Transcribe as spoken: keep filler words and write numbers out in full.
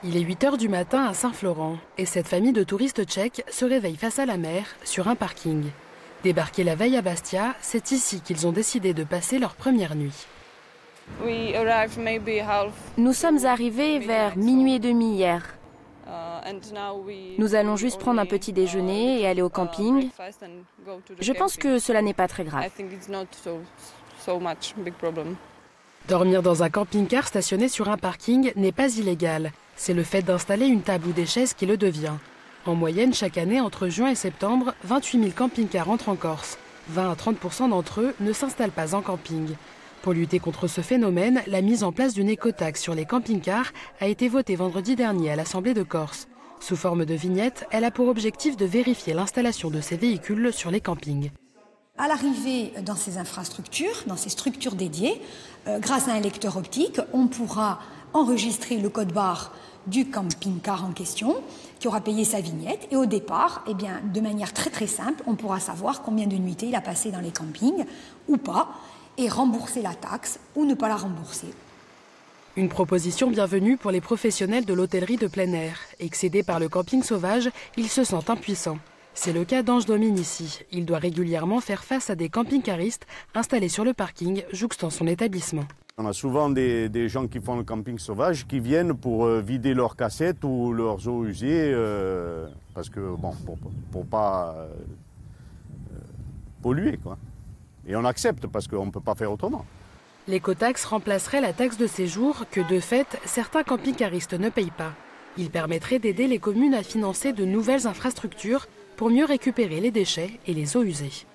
Il est huit heures du matin à Saint-Florent et cette famille de touristes tchèques se réveille face à la mer sur un parking. Débarqués la veille à Bastia, c'est ici qu'ils ont décidé de passer leur première nuit. Nous sommes arrivés vers minuit et demi hier. Nous allons juste prendre un petit déjeuner et aller au camping. Je pense que cela n'est pas très grave. Dormir dans un camping-car stationné sur un parking n'est pas illégal. C'est le fait d'installer une table ou des chaises qui le devient. En moyenne, chaque année, entre juin et septembre, vingt-huit mille camping-cars entrent en Corse. vingt à trente pour cent d'entre eux ne s'installent pas en camping. Pour lutter contre ce phénomène, la mise en place d'une écotaxe sur les camping-cars a été votée vendredi dernier à l'Assemblée de Corse. Sous forme de vignette, elle a pour objectif de vérifier l'installation de ces véhicules sur les campings. À l'arrivée dans ces infrastructures, dans ces structures dédiées, euh, grâce à un lecteur optique, on pourra enregistrer le code barre du camping-car en question, qui aura payé sa vignette. Et au départ, eh bien, de manière très très simple, on pourra savoir combien de nuitées il a passé dans les campings ou pas, et rembourser la taxe ou ne pas la rembourser. Une proposition bienvenue pour les professionnels de l'hôtellerie de plein air. Excédés par le camping sauvage, ils se sentent impuissants. C'est le cas d'Ange Dominici. Il doit régulièrement faire face à des camping-caristes installés sur le parking jouxtant son établissement. On a souvent des, des gens qui font le camping sauvage qui viennent pour euh, vider leurs cassettes ou leurs eaux usées euh, parce que bon, pour, pour pas euh, polluer quoi. Et on accepte parce qu'on ne peut pas faire autrement. L'écotaxe remplacerait la taxe de séjour que, de fait, certains camping-caristes ne payent pas. Il permettrait d'aider les communes à financer de nouvelles infrastructures pour mieux récupérer les déchets et les eaux usées.